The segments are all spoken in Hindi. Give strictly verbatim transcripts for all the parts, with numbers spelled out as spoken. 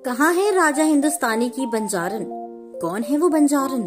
कहाँ है राजा हिंदुस्तानी की बंजारन? कौन है वो बंजारन?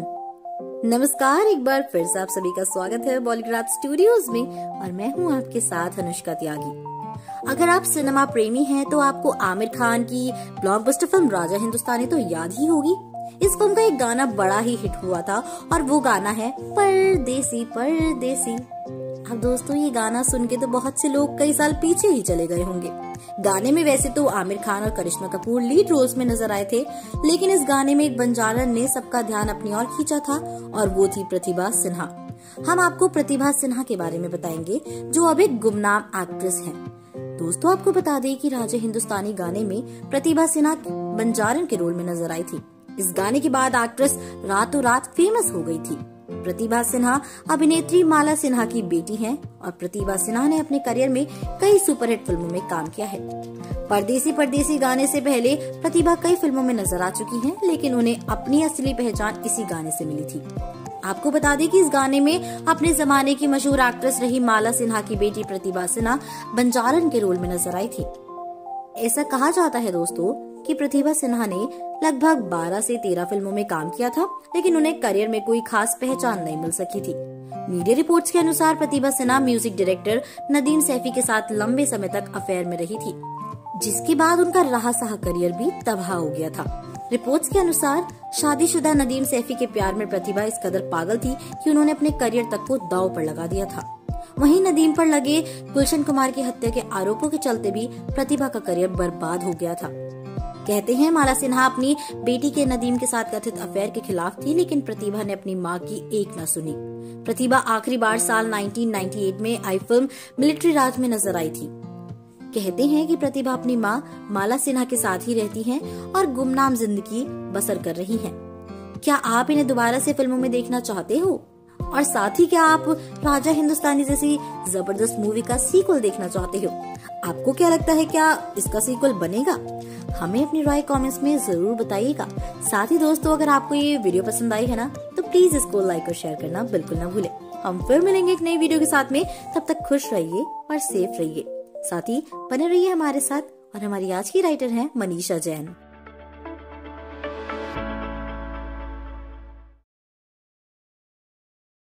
नमस्कार, एक बार फिर से आप सभी का स्वागत है बॉलीग्राफ स्टूडियोज में और मैं हूँ आपके साथ अनुष्का त्यागी। अगर आप सिनेमा प्रेमी हैं तो आपको आमिर खान की ब्लॉकबस्टर फिल्म राजा हिंदुस्तानी तो याद ही होगी। इस फिल्म का एक गाना बड़ा ही हिट हुआ था और वो गाना है परदेसी परदेसी। अब दोस्तों, ये गाना सुन के तो बहुत से लोग कई साल पीछे ही चले गए होंगे। गाने में वैसे तो आमिर खान और करिश्मा कपूर लीड रोल्स में नजर आए थे, लेकिन इस गाने में एक बंजारन ने सबका ध्यान अपनी ओर खींचा था और वो थी प्रतिभा सिन्हा। हम आपको प्रतिभा सिन्हा के बारे में बताएंगे, जो अब एक गुमनाम एक्ट्रेस हैं। दोस्तों, आपको बता दें कि राजा हिंदुस्तानी गाने में प्रतिभा सिन्हा बंजारन के रोल में नजर आई थी। इस गाने के बाद एक्ट्रेस रातों रात फेमस हो गई थी। प्रतिभा सिन्हा अभिनेत्री माला सिन्हा की बेटी हैं और प्रतिभा सिन्हा ने अपने करियर में कई सुपरहिट फिल्मों में काम किया है। परदेसी परदेसी गाने से पहले प्रतिभा कई फिल्मों में नजर आ चुकी हैं, लेकिन उन्हें अपनी असली पहचान इसी गाने से मिली थी। आपको बता दें कि इस गाने में अपने जमाने की मशहूर एक्ट्रेस रही माला सिन्हा की बेटी प्रतिभा सिन्हा बंजारन के रोल में नजर आई थी। ऐसा कहा जाता है दोस्तों कि प्रतिभा सिन्हा ने लगभग बारह से तेरह फिल्मों में काम किया था, लेकिन उन्हें करियर में कोई खास पहचान नहीं मिल सकी थी। मीडिया रिपोर्ट्स के अनुसार प्रतिभा सिन्हा म्यूजिक डायरेक्टर नदीम सैफी के साथ लंबे समय तक अफेयर में रही थी, जिसके बाद उनका रहा सहा करियर भी तबाह हो गया था। रिपोर्ट्स के अनुसार शादीशुदा नदीम सैफी के प्यार में प्रतिभा इस कदर पागल थी कि उन्होंने अपने करियर तक को दांव पर लगा दिया था। वहीं नदीम पर लगे गुलशन कुमार की हत्या के आरोपों के चलते भी प्रतिभा का करियर बर्बाद हो गया था। कहते हैं माला सिन्हा अपनी बेटी के नदीम के साथ कथित अफेयर के खिलाफ थी, लेकिन प्रतिभा ने अपनी मां की एक न सुनी। प्रतिभा आखिरी बार साल उन्नीस सौ अट्ठानवे में आई फिल्म मिलिट्री राज में नजर आई थी। कहते हैं कि प्रतिभा अपनी मां माला सिन्हा के साथ ही रहती हैं और गुमनाम जिंदगी बसर कर रही हैं। क्या आप इन्हें दोबारा से फिल्मों में देखना चाहते हो? और साथ ही क्या आप राजा हिंदुस्तानी जैसी जबरदस्त मूवी का सीक्वल देखना चाहते हो? आपको क्या लगता है, क्या इसका सीक्वल बनेगा? हमें अपनी राय कमेंट्स में जरूर बताइएगा। साथ ही दोस्तों, अगर आपको ये वीडियो पसंद आई है ना, तो प्लीज इसको लाइक और शेयर करना बिल्कुल ना भूलें। हम फिर मिलेंगे एक नई वीडियो के साथ में। तब तक खुश रहिए और सेफ रहिए। साथ ही बने रहिए हमारे साथ। और हमारी आज की राइटर है मनीषा जैन।